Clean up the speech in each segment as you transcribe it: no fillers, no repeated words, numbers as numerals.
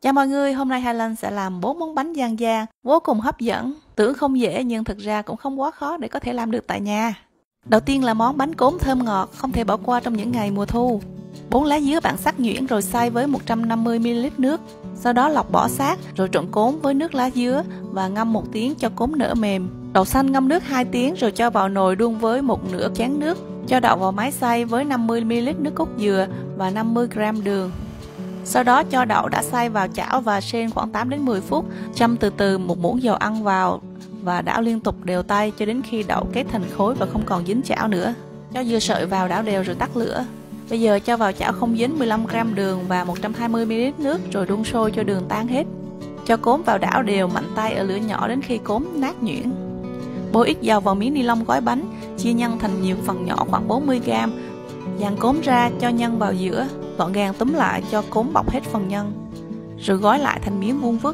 Chào mọi người, hôm nay Highland sẽ làm 4 món bánh dân gian vô cùng hấp dẫn. Tưởng không dễ nhưng thực ra cũng không quá khó để có thể làm được tại nhà. Đầu tiên là món bánh cốm thơm ngọt, không thể bỏ qua trong những ngày mùa thu. 4 lá dứa bạn sắc nhuyễn rồi xay với 150 ml nước. Sau đó lọc bỏ xác rồi trộn cốm với nước lá dứa và ngâm 1 tiếng cho cốm nở mềm. Đậu xanh ngâm nước 2 tiếng rồi cho vào nồi đun với 1/2 chén nước. Cho đậu vào máy xay với 50 ml nước cốt dừa và 50 g đường. Sau đó cho đậu đã xay vào chảo và sên khoảng 8 đến 10 phút, châm từ từ một muỗng dầu ăn vào và đảo liên tục đều tay cho đến khi đậu kết thành khối và không còn dính chảo nữa. Cho dừa sợi vào đảo đều rồi tắt lửa. Bây giờ cho vào chảo không dính 15 g đường và 120 ml nước rồi đun sôi cho đường tan hết. Cho cốm vào đảo đều mạnh tay ở lửa nhỏ đến khi cốm nát nhuyễn. Bôi ít dầu vào miếng ni lông gói bánh, chia nhân thành nhiều phần nhỏ khoảng 40 g. Dàn cốm ra cho nhân vào giữa, gọn gàng túm lại cho cốm bọc hết phần nhân, rồi gói lại thành miếng vuông vức.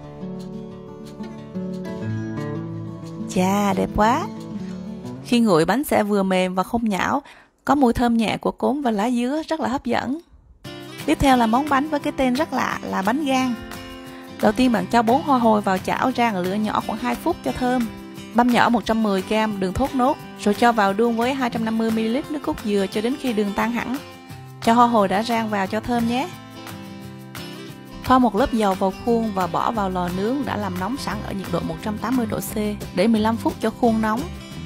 Chà, đẹp quá! Khi nguội bánh sẽ vừa mềm và không nhão, có mùi thơm nhẹ của cốm và lá dứa rất là hấp dẫn. Tiếp theo là món bánh với cái tên rất lạ là bánh gang. Đầu tiên bạn cho 4 hoa hồi vào chảo rang ở lửa nhỏ khoảng 2 phút cho thơm. Băm nhỏ 110 g đường thốt nốt, rồi cho vào đun với 250 ml nước cốt dừa cho đến khi đường tan hẳn. Cho hoa hồi đã rang vào cho thơm nhé. Thoa một lớp dầu vào khuôn và bỏ vào lò nướng đã làm nóng sẵn ở nhiệt độ 180 độ C để 15 phút cho khuôn nóng.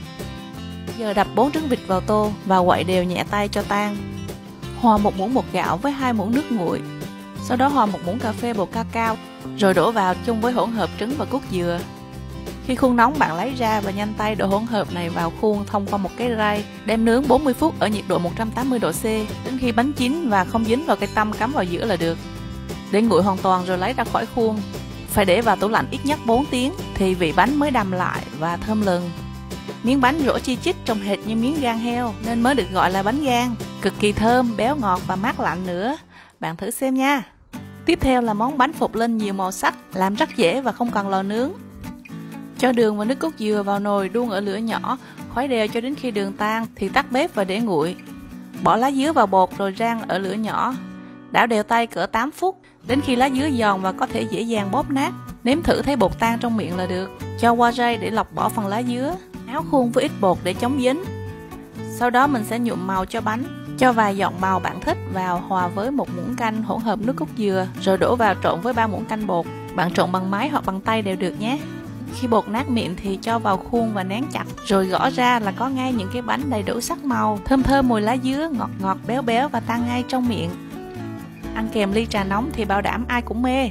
Giờ đập 4 trứng vịt vào tô và quậy đều nhẹ tay cho tan. Hòa 1 muỗng bột gạo với 2 muỗng nước nguội. Sau đó hòa 1 muỗng cà phê bột cacao, rồi đổ vào chung với hỗn hợp trứng và cốt dừa. Khi khuôn nóng bạn lấy ra và nhanh tay đổ hỗn hợp này vào khuôn thông qua một cái rây, đem nướng 40 phút ở nhiệt độ 180 độ C đến khi bánh chín và không dính vào cái tăm cắm vào giữa là được. Để nguội hoàn toàn rồi lấy ra khỏi khuôn. Phải để vào tủ lạnh ít nhất 4 tiếng thì vị bánh mới đầm lại và thơm lừng. Miếng bánh rỗ chi chít trông hệt như miếng gan heo nên mới được gọi là bánh gan. Cực kỳ thơm, béo ngọt và mát lạnh nữa. Bạn thử xem nha. Tiếp theo là món bánh phục linh nhiều màu sắc, làm rất dễ và không cần lò nướng. Cho đường và nước cốt dừa vào nồi đun ở lửa nhỏ, khuấy đều cho đến khi đường tan thì tắt bếp và để nguội. Bỏ lá dứa vào bột rồi rang ở lửa nhỏ. Đảo đều tay cỡ 8 phút, đến khi lá dứa giòn và có thể dễ dàng bóp nát. Nếm thử thấy bột tan trong miệng là được. Cho qua rây để lọc bỏ phần lá dứa. Áo khuôn với ít bột để chống dính. Sau đó mình sẽ nhuộm màu cho bánh. Cho vài giọt màu bạn thích vào hòa với 1 muỗng canh hỗn hợp nước cốt dừa, rồi đổ vào trộn với 3 muỗng canh bột. Bạn trộn bằng máy hoặc bằng tay đều được nhé. Khi bột nát miệng thì cho vào khuôn và nén chặt, rồi gõ ra là có ngay những cái bánh đầy đủ sắc màu, thơm thơm mùi lá dứa, ngọt ngọt béo béo và tan ngay trong miệng. Ăn kèm ly trà nóng thì bảo đảm ai cũng mê.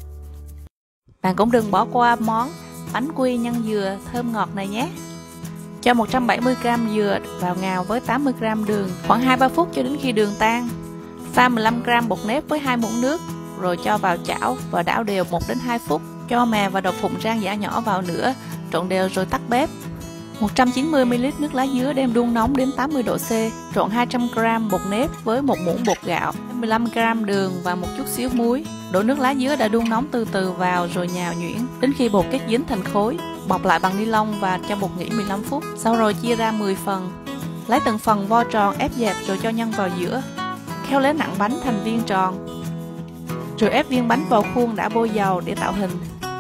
Bạn cũng đừng bỏ qua món bánh quy nhân dừa thơm ngọt này nhé. Cho 170 g dừa vào ngào với 80 g đường, khoảng 2-3 phút cho đến khi đường tan. Pha 15 g bột nếp với 2 muỗng nước, rồi cho vào chảo và đảo đều 1 đến 2 phút. Cho mè và đậu phụng rang giã nhỏ vào nữa, trộn đều rồi tắt bếp. 190 ml nước lá dứa đem đun nóng đến 80 độ C. Trộn 200 g bột nếp với 1 muỗng bột gạo, 15 g đường và một chút xíu muối. Đổ nước lá dứa đã đun nóng từ từ vào rồi nhào nhuyễn đến khi bột kết dính thành khối. Bọc lại bằng ni lông và cho bột nghỉ 15 phút. Sau rồi chia ra 10 phần. Lấy từng phần vo tròn ép dẹp rồi cho nhân vào giữa. Khéo léo nặn bánh thành viên tròn. Rồi ép viên bánh vào khuôn đã bôi dầu để tạo hình.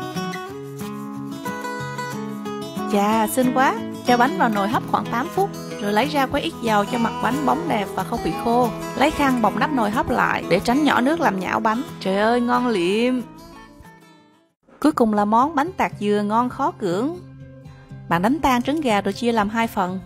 Chà, xinh quá! Cho bánh vào nồi hấp khoảng 8 phút, rồi lấy ra quấy ít dầu cho mặt bánh bóng đẹp và không bị khô. Lấy khăn bọc nắp nồi hấp lại để tránh nhỏ nước làm nhão bánh. Trời ơi, ngon liệm! Cuối cùng là món bánh tạc dừa ngon khó cưỡng. Bạn đánh tan trứng gà rồi chia làm 2 phần.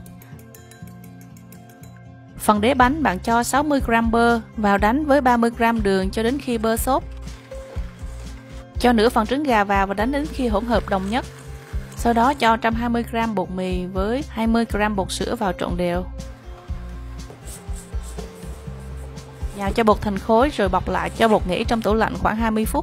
Phần đế bánh bạn cho 60 g bơ vào đánh với 30 g đường cho đến khi bơ xốp. Cho nửa phần trứng gà vào và đánh đến khi hỗn hợp đồng nhất. Sau đó cho 120 g bột mì với 20 g bột sữa vào trộn đều. Nhào cho bột thành khối rồi bọc lại cho bột nghỉ trong tủ lạnh khoảng 20 phút.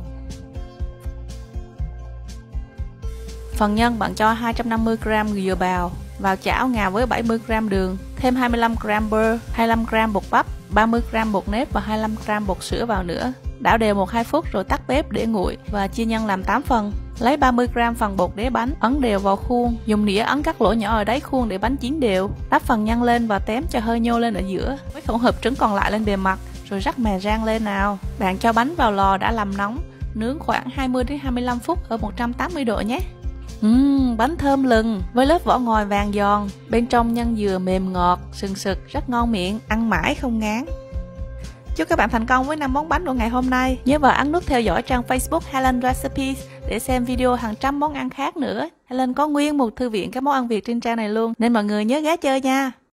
Phần nhân bạn cho 250 g dừa bào vào chảo ngào với 70 g đường, thêm 25 g bơ, 25 g bột bắp, 30 g bột nếp và 25 g bột sữa vào nữa. Đảo đều 1-2 phút rồi tắt bếp để nguội và chia nhân làm 8 phần. Lấy 30 g phần bột đế bánh, ấn đều vào khuôn, dùng nĩa ấn các lỗ nhỏ ở đáy khuôn để bánh chín đều. Đắp phần nhân lên và tém cho hơi nhô lên ở giữa, với hỗn hợp trứng còn lại lên bề mặt, rồi rắc mè rang lên nào. Bạn cho bánh vào lò đã làm nóng, nướng khoảng 20 đến 25 phút ở 180 độ nhé. Bánh thơm lừng với lớp vỏ ngoài vàng giòn, bên trong nhân dừa mềm ngọt, sừng sực, rất ngon miệng, ăn mãi không ngán. Chúc các bạn thành công với 5 món bánh của ngày hôm nay. Nhớ vào ấn nút theo dõi trang Facebook Helen Recipes để xem video hàng trăm món ăn khác nữa. Helen có nguyên một thư viện các món ăn Việt trên trang này luôn, nên mọi người nhớ ghé chơi nha.